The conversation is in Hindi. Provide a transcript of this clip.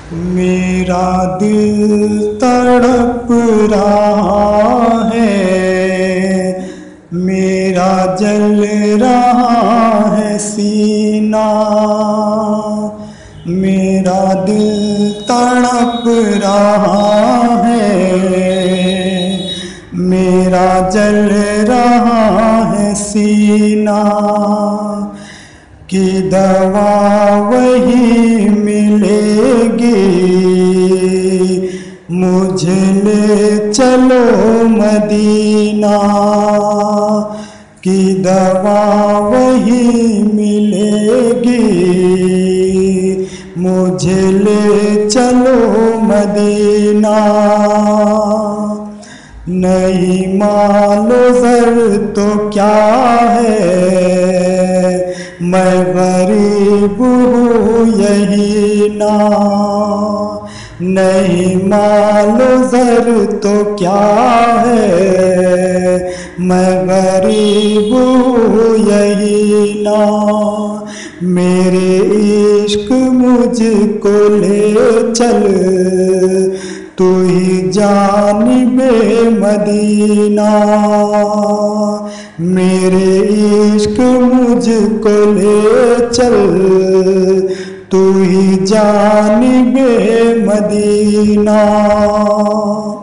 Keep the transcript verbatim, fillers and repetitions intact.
मेरा दिल तड़प रहा है, मेरा जल रहा है सीना। मेरा दिल तड़प रहा है, मेरा जल रहा है सीना। कि दवा वही मिलेगी, मुझे ले चलो मदीना। कि दवा वही मिलेगी, मुझे ले चलो मदीना। नहीं मालो ज़र तो क्या है, मैं गरीब हूँ यही ना। नहीं मालो ज़र तो क्या है, मैं गरीब हूँ यही ना। मेरे इश्क मुझको ले चल, तू ही जानिबे मदीना। मेरे इश्क मुझको ले चल, तू ही जानिबे मदीना।